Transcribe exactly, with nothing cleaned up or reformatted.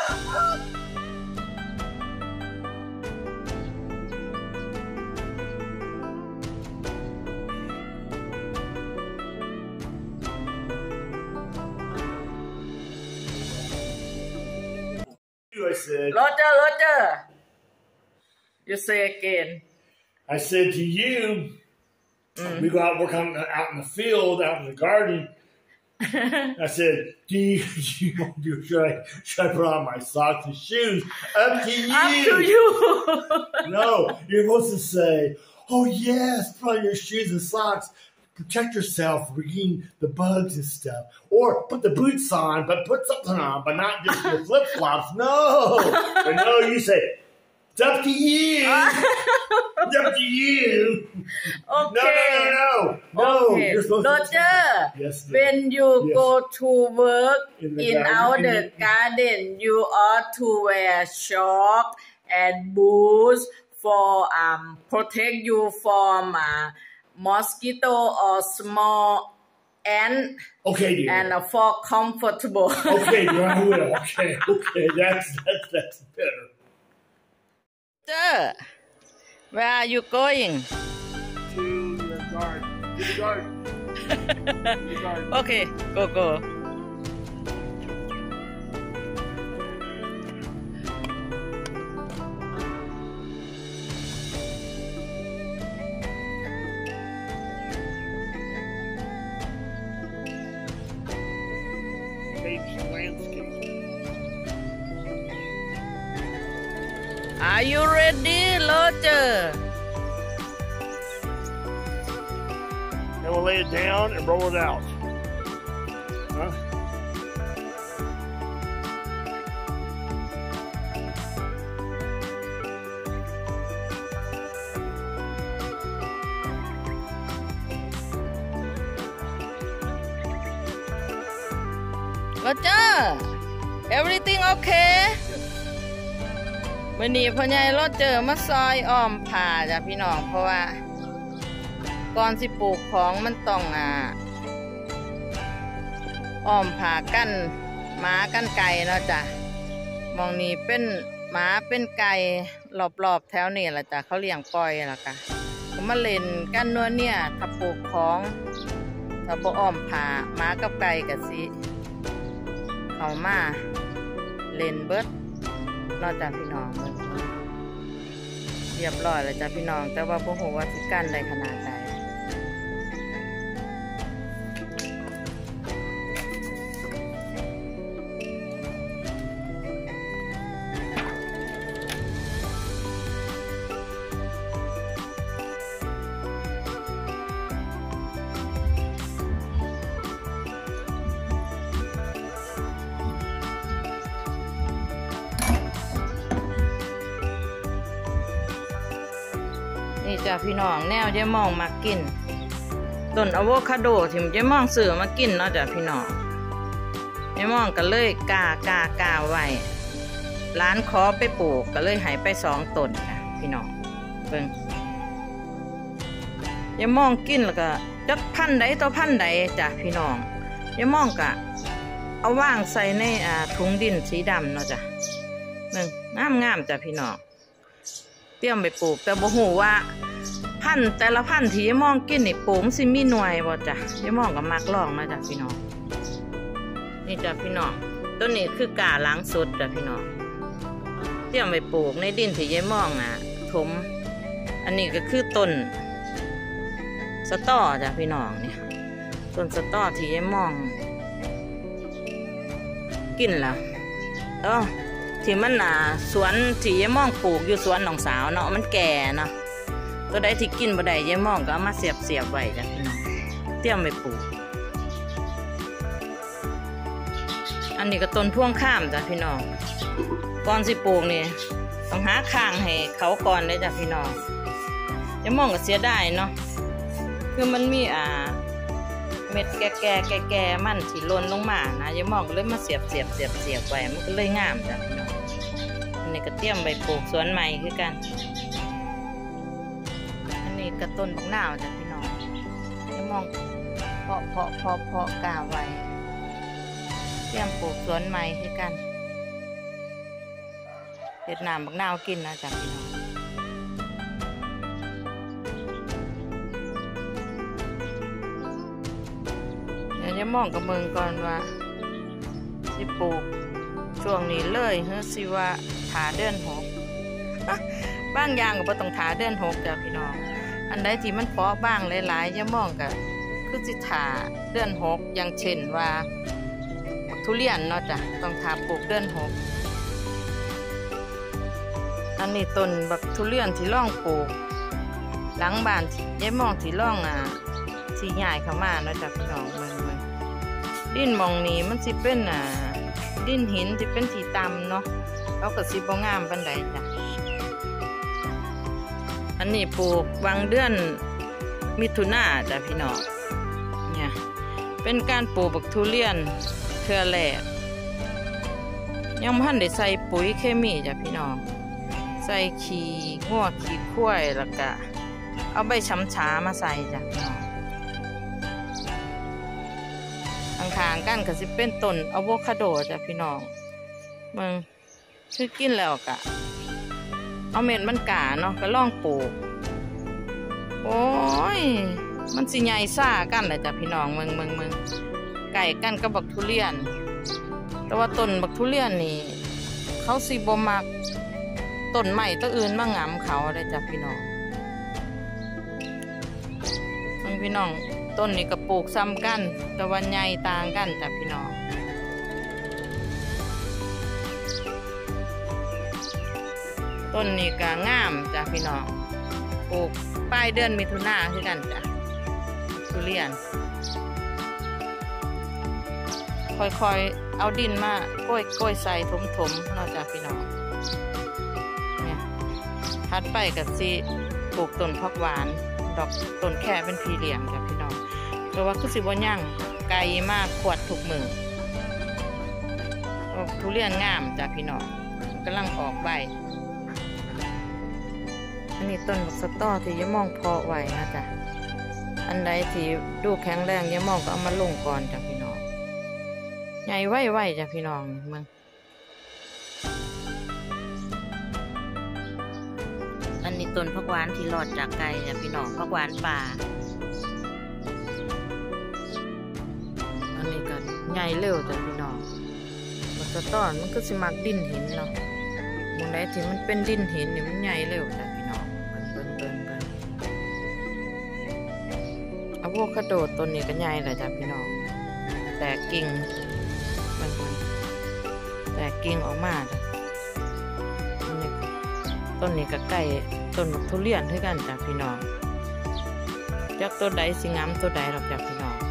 I said, Roger, Roger. You say again. I said to you, mm. we go out and work out, out in the field, out in the garden. I said, do you, do you want to, should I, should I put on my socks and shoes? Up to you. Up to you. No, you're supposed to say, oh yes, put on your shoes and socks. Protect yourself from eating the bugs and stuff. Or put the boots on, but put something on, but not just your flip-flops. No. But no, you say, it's up to you. It's up to you. Okay. No, no, no, no. Okay. You're supposed Roger, to yes, when you yes. go to work in, in garden, our in the garden, you ought to wear shorts and boots for um protect you from uh, mosquito or small ant. Okay, dear. And uh, for comfortable. Okay, dear, I will. Okay, okay, that's that's that's better. Sir, where are you going? To the garden. To the garden. To the garden. Okay, go go. Are you ready, Roger? And we'll lay it down and roll it out. Huh? Roger, everything okay? วันนี้พ่อใหญ่รถเจอมาซอยอ้อมผ่าจ้ะพี่น้องเพราะว่าก่อนสิปลูกของมันต้องอ่าอ้อมผ่ากั้นหมากั้นไก่เนาะจ้ะมองนี้เป็นหมาเป็นไก่รอบๆแถวนี้แหละจ้ะเขาเลี้ยงปล่อยล่ะค่ะก็มาเล่นกันนัวเนี่ยถ้าปลูกของถ้าบ่อ้อมผ่าหมากับไก่ก็สิเข้ามาเล่นเบิดนอกจากพี่น้องเรียบร้อยแล้วจ้ะพี่น้องแต่ว่าพวกหัวสิกันได้ขนาดใดนี่จ้ะพี่น้องแนวเจ๊มองมากินต้นอะโวคาโดที่เจ๊มองซื้อมากินเนาะจ้ะพี่น้องเจ๊มองก็เลยกากากาไว้ร้านขอไปปลูกก็เลยหายไปสองต้นจ้ะพี่น้องเบิ่งเจ๊มองกินแล้วก็จักพันใดต่อพันใดจ้ะพี่น้องเจ๊มองก็เอาว่างใส่ในอ่าถุงดินสีดำเนาะจ้ะเบิ่งงามงามจ้ะพี่น้องเตรียมไปปลูกแต่บ่ฮู้ว่าพันแต่ละพันที่ยายมองกินนี่ปลูกสิมีหน่วยบ่จ้ะยายมองก็มักลองมาจ้ะพี่น้องนี่จ้ะพี่น้องต้นนี้คือกาล้างสดจ้ะพี่น้องเตรียมไปปลูกในดินที่ยายมองน่ะถมอันนี้ก็คือต้นสตอจ้ะพี่น้องเนี่ยต้นสตอที่ยายมองกินแล้วเออที่มันน่ะสวนที่ยายมองปลูกอยู่สวนน้องสาวเนาะมันแก่เนาะตัวใดที่กินบ่ได้ยายมองก็เอามาเสียบเสียบไว้จ้ะพี่น้องเตรียมไปปลูกอันนี้ก็ต้นพ่วงข้ามจ้ะพี่น้องก่อนสิปลูกนี่ต้องหาข้างให้เขาก่อนเลยจ้ะพี่น้องยายมองก็เสียได้เนาะคือมันมีอ่าเม็ดแก่แก่แก่แก่มันที่หล่นลงมานะยายมองก็เลยมาเสียบเสียบเสียบเสียบไว้มันก็เลยงามจ้ะพี่น้องอันนี้ก็เตรียมไปปลูกสวนใหม่คือกันอันนี้ก็ต้นบักนาวจ้ะพี่น้องยายมองเพาะเพาะเพาะเพาะกาไว้เตรียมปลูกสวนใหม่คือกันเฮ็ดน้ำบักนาวกินนะจ้ะพี่น้องเดี๋ยวจะมองกับเมืองก่อนว่าสิปลูกช่วงนี้เลยเฮ้ยสิว่าถาเดือนหกบ้างอย่างก็บ่ต้องถาเดือนหกจ้ะพี่น้องอันใดที่มันเพาะบ้างหลายๆจะมองกับคือสิถาเดือนหกอย่างเช่นว่าทุเรียนเนาะจ้ะต้องถาปลูกเดือนหกอันนี้ต้นบักทุเรียนที่ล่องปลูกหลังบ้านยายมองที่ล่องอ่ะที่ใหญ่เข้ามาเนาะจ้ะพี่น้องเมืองเมืองดินมองนี้มันสิเป็นอ่ะดินหินที่เป็นที่ต่ำเนาะแล้วก็สิบ่งามปานใดจ้ะอันนี้ปลูกวางเดือนมิถุนาจ้ะพี่น้องเนี่ยเป็นการปลูกบักทุเรียนเทื่อแรกยังบ่ทันได้ใส่ปุ๋ยเคมีจ้ะพี่น้องใส่ขี้งัวขี้ควายแล้วก็เอาใบช้ำฉามาใส่จ้ะพี่น้องข้างๆกันก็สิเป็นต้นอะโวคาโดจ้ะพี่น้องมึงคือกินแล้วกะเอาเม็ดมันกาเนาะก็ลองปลูกโอ้ยมันสิใหญ่ซ่ากันเลยจ้ะพี่น้องมึงมึงมึงไก่กันกับบักทุเรียนแต่ว่าต้นบักทุเรียนนี่เขาสิบ่มักต้นใหม่ตัวอื่นมางำเขาเลยจ้ะพี่น้องมึงพี่น้องต้นนี้ก็ปลูกซ้ำกันแต่ว่าใหญ่ต่างกันจ้ะพี่น้องต้นนี้ก็งามจ้ะพี่น้องปลูกปลายเดือนมิถุนาคือกันจ้ะทุเรียนค่อยๆเอาดินมาก้อยก้อยใส่ถมๆเนาะจ้ะพี่น้องเนี่ยถัดไปก็สิปลูกต้นผักหวานดอกต้นแค่เป็นพีเหลี่ยมจ้ะพี่น้องเพราะว่าคือสิบ่ย่างไกลมากขวดถูกมือทุเรียนงามจ้ะพี่น้องกำลังออกใบอันนี้ต้นบักสะต้อที่ยะมองเพาะไว้นะจ๊ะอันใดที่ดูแข็งแรงยะมองก็เอามาลงก่อนจ้ะพี่น้องใหญ่ไว้ไว้จ้ะพี่น้องมึงอันนี้ต้นผักหวานที่รอดจากไก่จ้ะพี่น้องผักหวานป่าอันนี้ก็ใหญ่เร็วจ้ะพี่น้องบักสะต้อมันก็สิมักดินหินเนาะมองได้ที่มันเป็นดินหินนี่มันใหญ่เร็วจ้ะพี่น้องเบิ่งเบิ่งเบิ่งเบิ่งอะโวคาโดต้นนี้ก็ใหญ่เลยจ้ะพี่น้องแตกกิ่งเบิ่งเบิ่งแตกกิ่งออกมาจ้ะอันนี้ต้นนี้ก็ใกล้ต้นทุเรียนด้วยกันจ้ะพี่น้องจากตัวใดสิงามตัวใดหรอกจ้ะพี่น้อง